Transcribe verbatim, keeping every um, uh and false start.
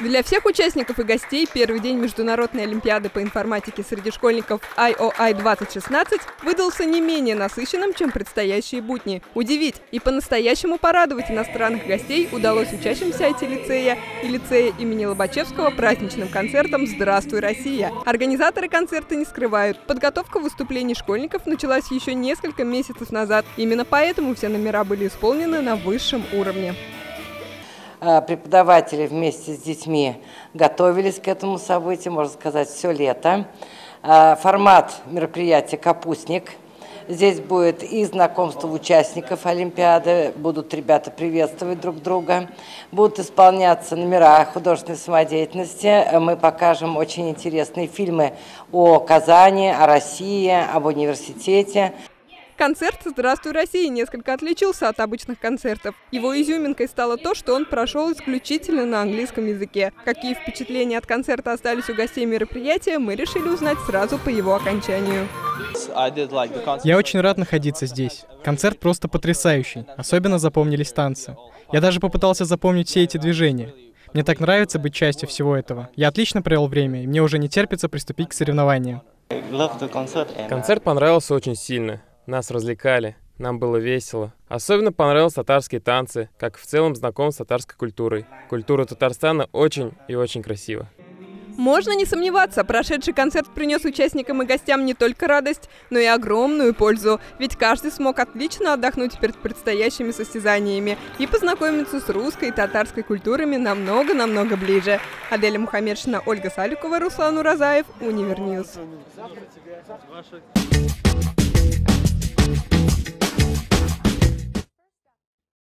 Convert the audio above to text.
Для всех участников и гостей первый день Международной олимпиады по информатике среди школьников ай о ай двадцать шестнадцать выдался не менее насыщенным, чем предстоящие будни. Удивить и по-настоящему порадовать иностранных гостей удалось учащимся ай ти-лицея и лицея имени Лобачевского праздничным концертом «Здравствуй, Россия». Организаторы концерта не скрывают, подготовка выступлений школьников началась еще несколько месяцев назад. Именно поэтому все номера были исполнены на высшем уровне. Преподаватели вместе с детьми готовились к этому событию, можно сказать, все лето. Формат мероприятия «Капустник». Здесь будет и знакомство участников Олимпиады, будут ребята приветствовать друг друга, будут исполняться номера художественной самодеятельности. Мы покажем очень интересные фильмы о Казани, о России, об университете. Концерт «Здравствуй, Россия» несколько отличился от обычных концертов. Его изюминкой стало то, что он прошел исключительно на английском языке. Какие впечатления от концерта остались у гостей мероприятия, мы решили узнать сразу по его окончанию. Я очень рад находиться здесь. Концерт просто потрясающий. Особенно запомнились танцы. Я даже попытался запомнить все эти движения. Мне так нравится быть частью всего этого. Я отлично провел время, и мне уже не терпится приступить к соревнованиям. Концерт понравился очень сильно. Нас развлекали, нам было весело. Особенно понравились татарские танцы, как в целом знаком с татарской культурой. Культура Татарстана очень и очень красива. Можно не сомневаться, прошедший концерт принес участникам и гостям не только радость, но и огромную пользу. Ведь каждый смог отлично отдохнуть перед предстоящими состязаниями и познакомиться с русской и татарской культурами намного-намного ближе. Аделя Мухаммедшина, Ольга Салюкова, Руслан Уразаев, Универньюз.